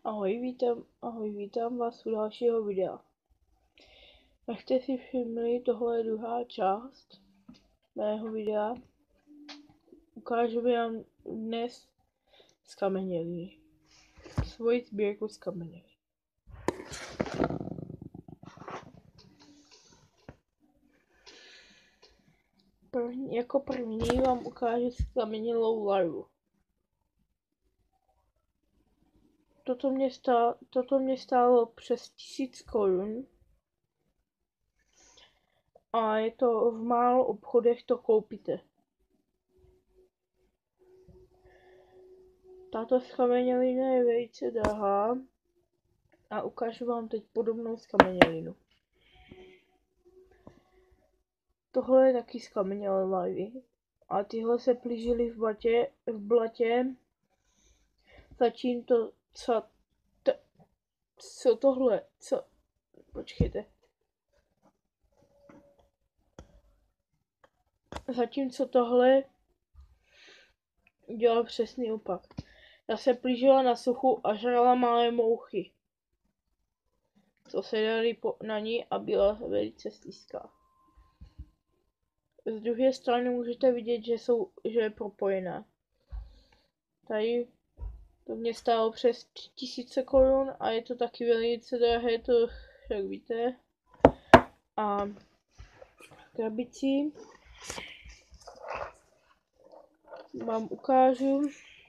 Ahoj, vítám vás u dalšího videa. Jak jste si všimli, tohle je druhá část mého videa. Ukážu vám dnes skameněliny. Svoji sbírku skamenělin. Jako první vám ukážu skamenělou larvu. Toto mě stálo přes 1000 korun. A je to v málo obchodech, to koupíte. Tato skamenělina je velice drahá a ukážu vám teď podobnou skamenělinu. Tohle je taky skamenělé larvy a tyhle se plížily v blatě, zatímco tohle dělal přesný opak. Ta se plížila na suchu a žrala malé mouchy, co se dali na ní a byla velice slizká. Z druhé strany můžete vidět, že je propojená. Tady to mě stálo přes 3000 korun a je to taky velice drahé, to jak víte. A krabici vám ukážu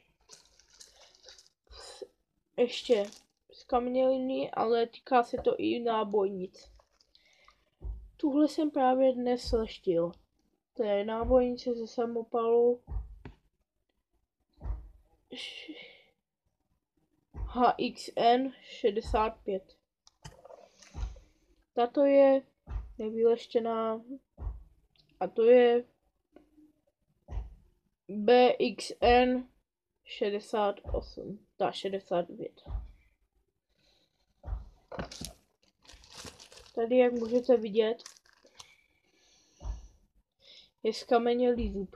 ještě skameněliny, ale týká se to i nábojnic. Tuhle jsem právě dnes leštil. To je nábojnice ze samopalu HXN 65. Tato je nevyleštěná a to je BXN 68, 69. Tady, jak můžete vidět, je skamenělý zub.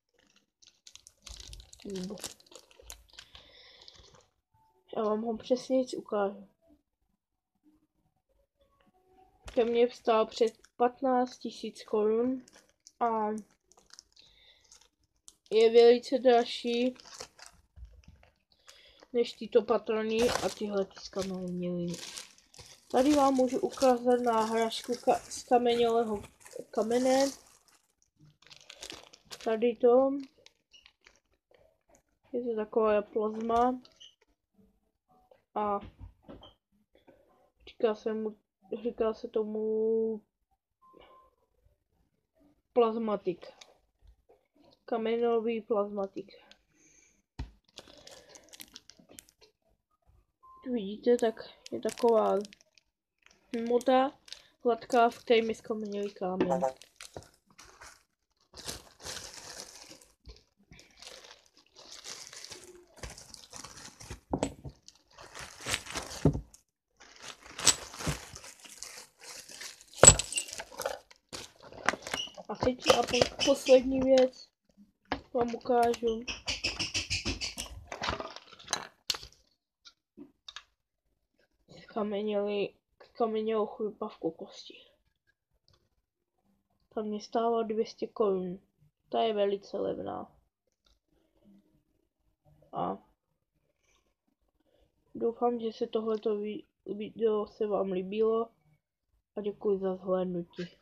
Já vám ho přesně ukážu. To mě vstál před 15 000 korun a je velice dražší než tyto patrony a tyhle skameněliny. Tady vám můžu ukázat náhražku skamenělého kamene. Tady to je to taková plazma a říká se tomu plazmatik. Kamenový plazmatik. Vidíte, tak je taková hmota hladká, v které je skamenělý kámen. A teď poslední věc vám ukážu. Skamenělou chrupavku kosti. Ta mě stála 200 korun. Ta je velice levná. A doufám, že se tohleto video se vám líbilo a děkuji za zhlédnutí.